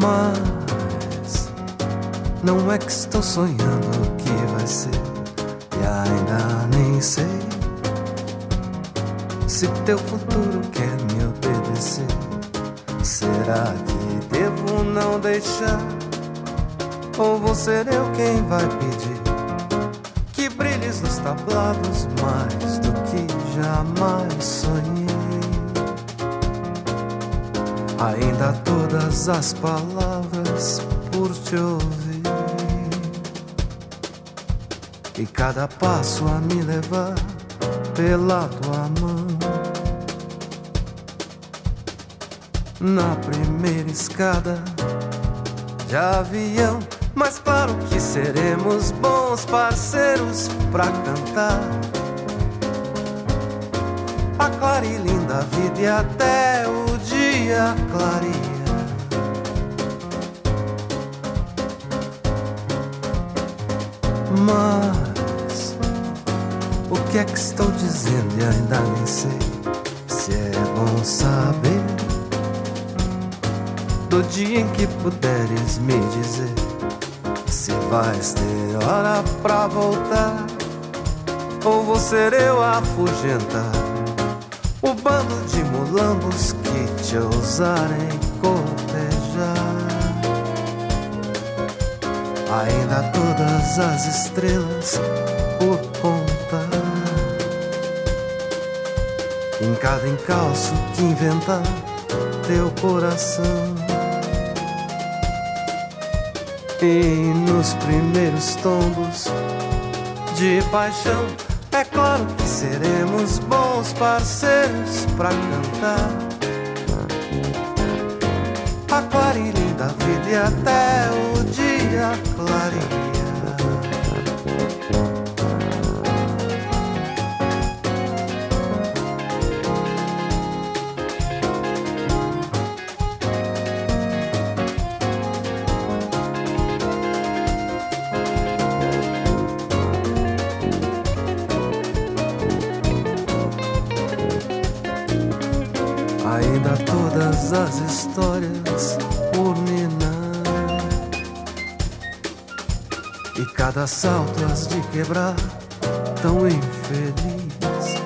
Mas não é que estou sonhando o que vai ser, e ainda nem sei se teu futuro quer me obedecer. Será que devo não deixar, ou vou ser eu quem vai pedir que brilhes nos tablados mais do que jamais sonhei? Ainda há todas as palavras por te ouvir, e cada passo a me levar pela tua mão. Na primeira escada de avião, mas claro que seremos bons parceiros pra cantar a clara e linda vida e até o dia clareia. Mas o que é que estou dizendo e ainda nem sei se é bom saber do dia em que puderes me dizer se vais ter hora pra voltar, ou vou ser eu a afugentar o bando de mulambos que te ousarem cortejar. Ainda há todas as estrelas por contar, em cada encalço que inventar teu coração. E nos primeiros tombos de paixão, é claro que seremos bons parceiros pra cantar a clara e linda vida e até o dia clareia. Ainda há todas as histórias por minar, e cada salto has de quebrar tão infeliz.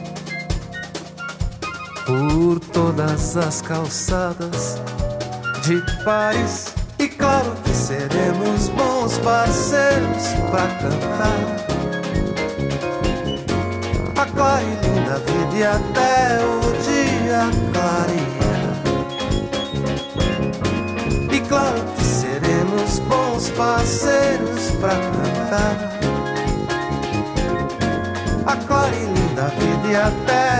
Por todas as calçadas de Paris, e claro que seremos bons parceiros pra cantar a clara e linda vida e até o dia clareia. E claro que seremos bons parceiros pra cantar a clara e linda vida e até